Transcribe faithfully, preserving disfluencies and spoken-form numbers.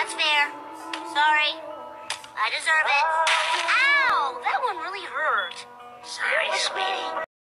That's fair. Sorry. I deserve it. Ow! That one really hurt. Sorry, sweetie.